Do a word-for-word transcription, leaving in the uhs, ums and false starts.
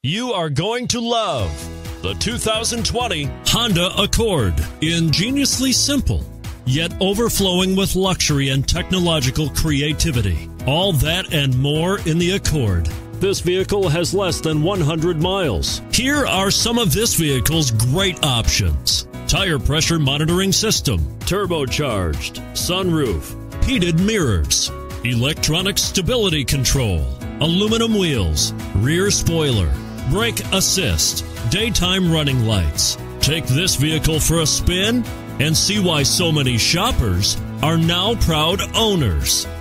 You are going to love the two thousand twenty Honda Accord. Ingeniously simple, yet overflowing with luxury and technological creativity. All that and more in the Accord. This vehicle has less than one hundred miles. Here are some of this vehicle's great options: tire pressure monitoring system, turbocharged, sunroof, heated mirrors, electronic stability control, aluminum wheels, rear spoiler, brake assist, daytime running lights. Take this vehicle for a spin and see why so many shoppers are now proud owners.